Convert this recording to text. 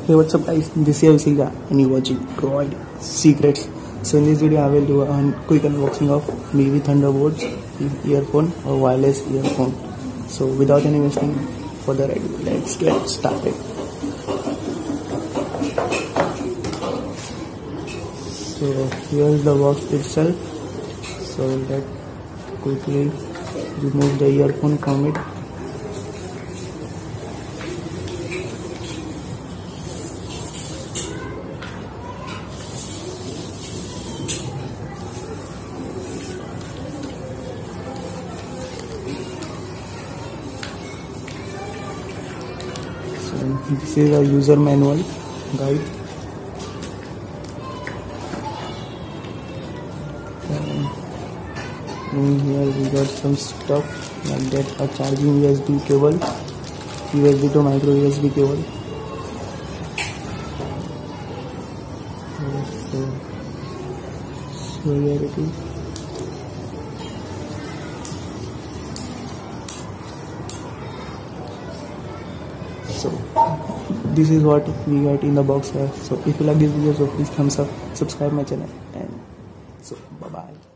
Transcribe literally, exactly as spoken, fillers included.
Hey, what's up guys, this is Abhishek and you're watching Droidsecrets. So in this video I will do a quick unboxing of Mivi ThunderBeats earphone or wireless earphone. So without any wasting further ado, let's get started. So here is the box itself. So let's quickly remove the earphone from it. So this is a user manual guide. In here we got some stuff like that, a charging U S B cable, U S B to micro U S B cable. So, so here it is. So this is what we got in the box here. So if you like this video, so please thumbs up, subscribe my channel, and so bye bye.